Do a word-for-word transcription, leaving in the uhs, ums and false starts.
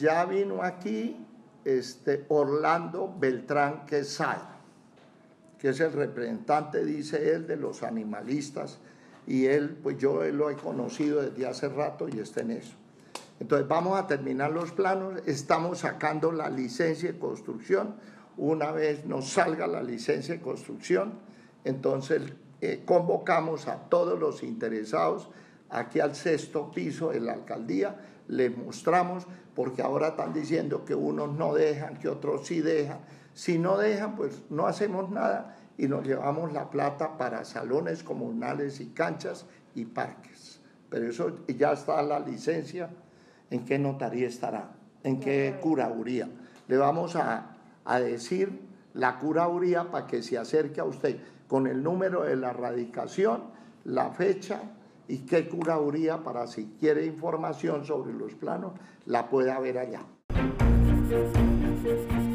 ya vino aquí este, Orlando Beltrán Quesada, que es el representante, dice él, de los animalistas, y él, pues yo lo he conocido desde hace rato y está en eso. Entonces vamos a terminar los planos, estamos sacando la licencia de construcción. Una vez nos salga la licencia de construcción, entonces eh, convocamos a todos los interesados aquí al sexto piso de la alcaldía, les mostramos, porque ahora están diciendo que unos no dejan, que otros sí dejan. Si no dejan, pues no hacemos nada y nos llevamos la plata para salones comunales y canchas y parques. Pero eso ya está la licencia. ¿En qué notaría estará? ¿En qué curaduría? Le vamos a, a decir la curaduría para que se acerque a usted con el número de la radicación, la fecha y qué curaduría, para si quiere información sobre los planos, la pueda ver allá.